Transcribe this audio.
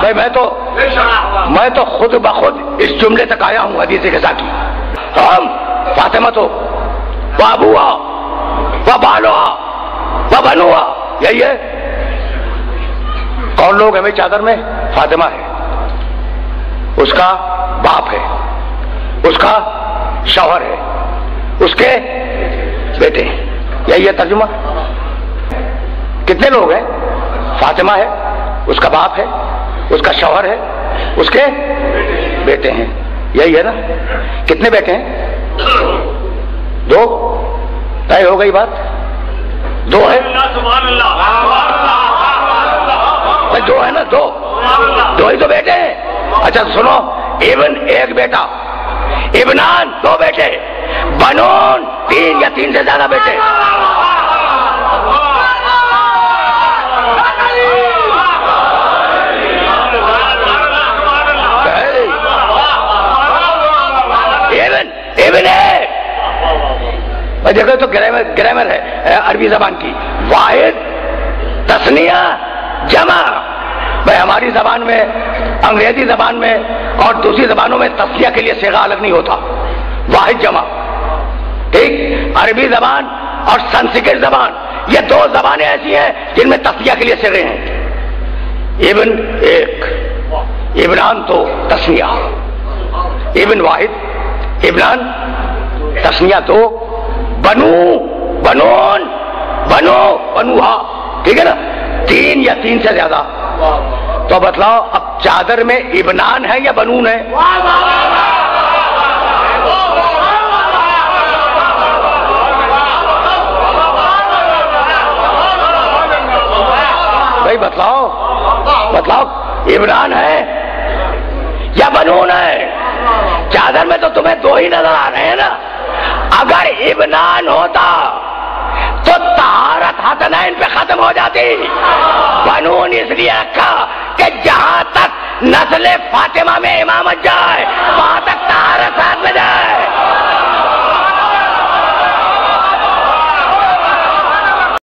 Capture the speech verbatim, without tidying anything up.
بھائی میں تو میں تو خود بخود اس جملے تک آیا ہوں حدیث کے ساتھ. ہم فاطمہ تو وہ ابوا وہ بالوا وہ بنوا یہی ہے. کون لوگ ہیں بھائی چادر میں؟ فاطمہ ہے، اس کا باپ ہے، اس کا شوہر ہے، اس کے بیٹے ہیں. یہی ہے ترجمہ. کتنے لوگ ہیں؟ فاطمہ ہے، اس کا باپ ہے، اس کا شوہر ہے، اس کے بیٹے ہیں. یہی ہے نا. کتنے بیٹے ہیں؟ دو. طے ہو گئی بات. دو ہے. دو ہے نا. دو دو ہی تو بیٹے ہیں. اچھا سنو، ابن ایک بیٹا، ابنان دو بیٹے، بنون تین یا تین سے زیادہ بیٹے. ابن ہے. دیکھو تو گرامر گرامر ہے عربی زبان کی. واحد، تثنیہ، جمع. بھائی ہماری زبان میں، انگریزی زبان میں اور دوسری زبانوں میں تثنیہ کے لیے صیغہ الگ نہیں ہوتا. واحد، جمع. ٹھیک. عربی زبان اور سنسکرت زبان یہ دو زبانیں ایسی ہیں جن میں تثنیہ کے لیے صیغے ہیں. ابن ایک، ابنان تو تثنیہ. ابن واحد، ابنان تثنیہ دو، بنو بنون بنو بنوہا. ٹھیک ہے نا. تین یا تین سے زیادہ. تو بتلاؤ اب چادر میں ابنان ہے یا بنون ہے؟ بھائی بتلاؤ بتلاؤ ابنان ہے یا بنون ہے؟ چادر میں تو تمہیں دو ہی نظر آ رہے ہیں نا. اگر ابنان ہوتا تو طہارت حسنین پہ ختم ہو جاتی. بنون اس لیے رکھا کہ جہاں تک نسل فاطمہ میں امامت جائے وہاں